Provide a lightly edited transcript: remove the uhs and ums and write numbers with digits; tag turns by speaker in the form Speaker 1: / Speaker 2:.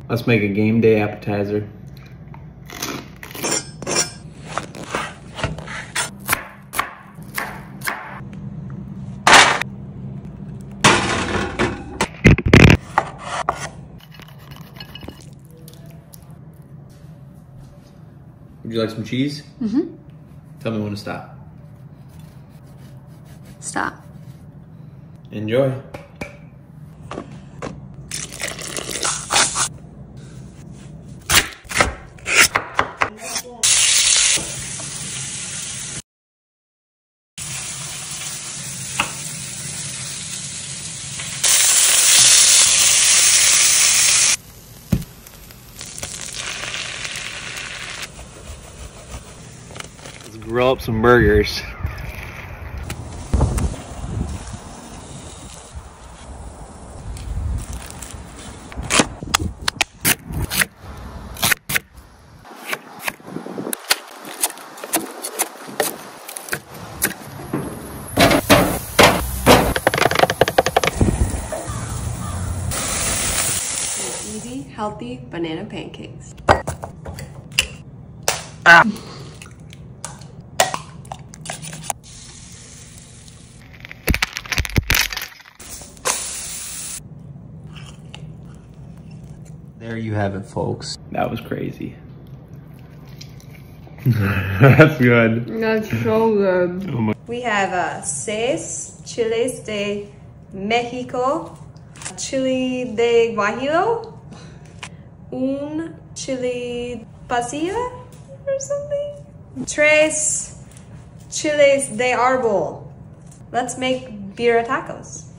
Speaker 1: Let's make a game day appetizer. Would you like some cheese?
Speaker 2: Mm-hmm.
Speaker 1: Tell me when to stop.
Speaker 2: Stop.
Speaker 1: Enjoy. Let's grill up some burgers.
Speaker 2: Easy, healthy banana pancakes.
Speaker 1: Ah. There you have it, folks. That was crazy. That's good.
Speaker 2: That's so good.
Speaker 1: Oh my.
Speaker 2: We have 6 chiles de Mexico, chili de guajillo, un chili pasilla or something, 3 chiles de árbol. Let's make birria tacos.